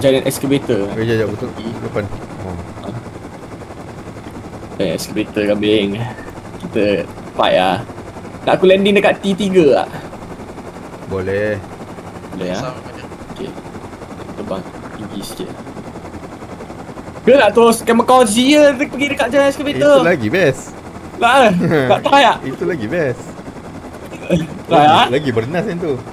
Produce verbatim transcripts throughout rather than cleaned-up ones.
giant excavator. Eh, jap, jap, betul. Depan. Oh. Eh, excavator kambing. Kita fight lah. Nak aku landing dekat T tiga tak? Boleh. Boleh lah. Okay. Terbang tinggi sikit. Ke nak teruskan kau Zia pergi dekat giant excavator? Itu lagi best. Lah, tak try tak? Itu lagi best. Try lah. Lagi bernas yang tu.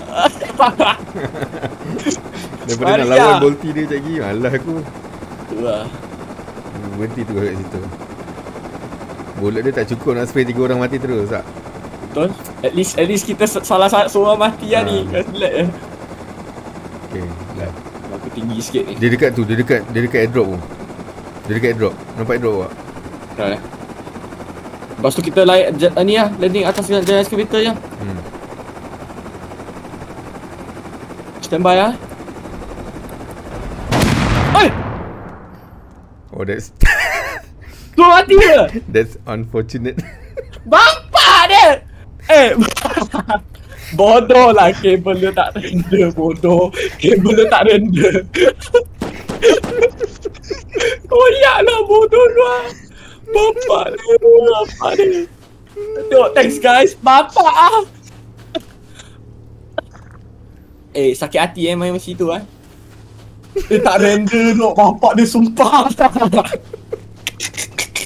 Daripada Mari nak lawan lah. Bolti dia sekejap lagi, malah aku. Tu lah. Berhenti tu kat situ. Bullet dia tak cukup nak spray tiga orang mati terus tak? Betul. At least at least kita salah satu seorang mati lah Ha. ni. Kat select je. Okay, lah. Aku tinggi sikit ni. Dia dekat tu, dia dekat dia dekat airdrop tu. Dia dekat airdrop. Nampak airdrop tak? Try lah. Lepas tu kita layak ni lah, landing atas giant excavator je. Hmm. Stand by lah. Oi! Oh, that's Tu mati ke? that's unfortunate. Bapak dia! Eh! Bodoh lah, kabel dia tak render, bodoh. Kabel dia tak render. Koyak lah, bodoh lah. Bapak dia, bapak dia. Tengok, thanks guys. Bapak ah. Eh, sakit hati eh main macam tu ah. Dia tak render duk, bapak dia sumpah.